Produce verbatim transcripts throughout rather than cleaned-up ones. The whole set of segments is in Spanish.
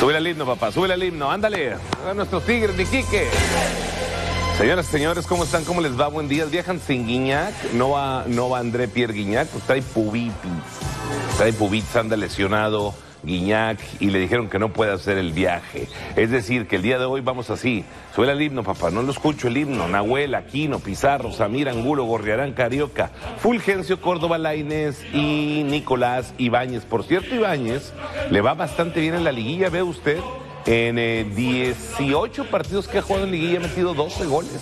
Sube el himno, papá, sube el himno, ándale. A nuestros tigres, mi Quique. Señoras y señores, ¿cómo están? ¿Cómo les va? Buen día. Viajan sin Guiñac. No va, no va André Pierre Guiñac, pues trae pubitis. Trae pubitis, anda lesionado Guiñac y le dijeron que no puede hacer el viaje. Es decir, que el día de hoy vamos así. Sube el himno, papá. No lo escucho el himno. Nahuel, Aquino, Pizarro, Samir, Angulo, Gorriarán, Carioca, Fulgencio, Córdoba, Lainez y Nicolás Ibáñez. Por cierto, Ibáñez le va bastante bien en la liguilla, ¿ve usted? En eh, dieciocho partidos que ha jugado en liguilla ha metido doce goles.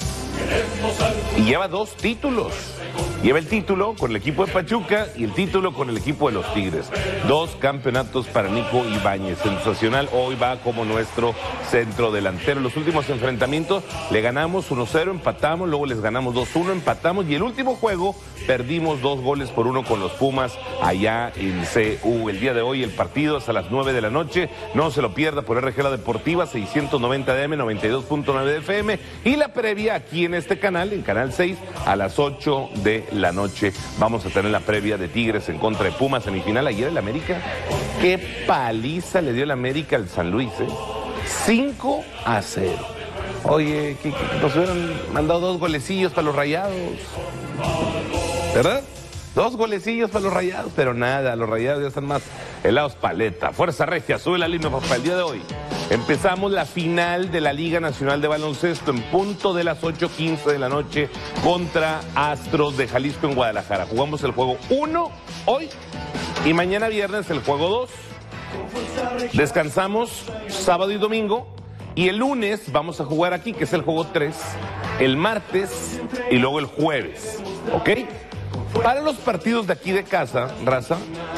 Y lleva dos títulos. Lleva el título con el equipo de Pachuca y el título con el equipo de los Tigres. Dos campeonatos para Nico Ibáñez. Sensacional. Hoy va como nuestro centro delantero. Los últimos enfrentamientos le ganamos uno cero, empatamos, luego les ganamos dos uno, empatamos y el último juego perdimos dos goles por uno con los Pumas allá en C U. El día de hoy el partido es a las nueve de la noche. No se lo pierda por R G La Deportiva, seiscientos noventa de A M, noventa y dos punto nueve de F M. Y la previa aquí en este canal, en Canal seis, a las ocho de la noche. Vamos a tener la previa de Tigres en contra de Pumas, semifinal. Ayer el América, qué paliza le dio el América al San Luis, ¿eh? cinco a cero. Oye, que, que nos hubieran mandado dos golecillos para los Rayados, ¿verdad? Dos golecillos para los Rayados, pero nada, los Rayados ya están más helados paleta. Fuerza Regia, sube la línea, papá, el día de hoy. Empezamos la final de la Liga Nacional de Baloncesto en punto de las ocho quince de la noche contra Astros de Jalisco en Guadalajara. Jugamos el juego uno hoy y mañana viernes el juego dos. Descansamos sábado y domingo y el lunes vamos a jugar aquí, que es el juego tres, el martes y luego el jueves, ¿ok? Para los partidos de aquí de casa, raza,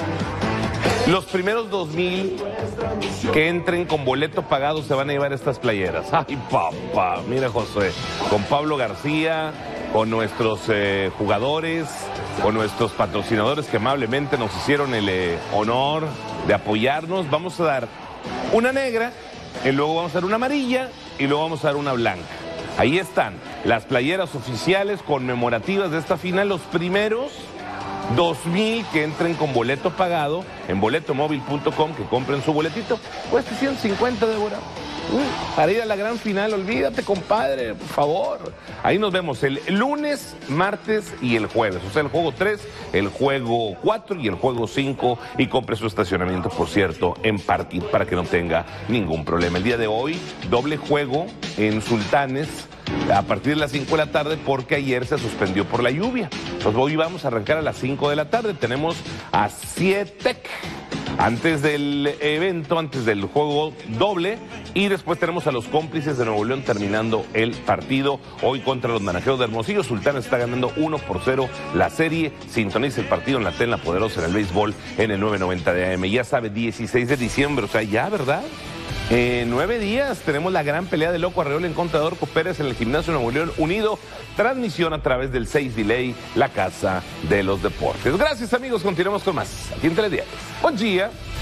los primeros dos mil que entren con boleto pagado se van a llevar estas playeras. Ay, papá, mira, José, con Pablo García, con nuestros eh, jugadores, con nuestros patrocinadores que amablemente nos hicieron el eh, honor de apoyarnos. Vamos a dar una negra, y luego vamos a dar una amarilla y luego vamos a dar una blanca. Ahí están las playeras oficiales conmemorativas de esta final, los primeros dos mil que entren con boleto pagado en boleto móvil punto com, que compren su boletito, cuesta ciento cincuenta, Débora. Uh, para ir a la gran final, olvídate, compadre, por favor. Ahí nos vemos el lunes, martes y el jueves. O sea, el juego tres, el juego cuatro y el juego cinco. Y compre su estacionamiento, por cierto, en Parking para que no tenga ningún problema. El día de hoy, doble juego en Sultanes a partir de las cinco de la tarde porque ayer se suspendió por la lluvia. Entonces hoy vamos a arrancar a las cinco de la tarde. Tenemos a Cietec antes del evento, antes del juego doble, y después tenemos a los Cómplices de Nuevo León terminando el partido hoy contra los Naranjeros de Hermosillo. Sultán está ganando uno por cero la serie. Sintoniza el partido en la tela poderosa en el béisbol en el nueve noventa de A M. Ya sabe, dieciséis de diciembre, o sea, ya, ¿verdad? En nueve días tenemos la gran pelea de Loco Arreola en contra de Orco Pérez en el Gimnasio Nuevo León Unido. Transmisión a través del seis Delay, la casa de los deportes. Gracias, amigos. Continuamos con más aquí en Telediario. Buen día.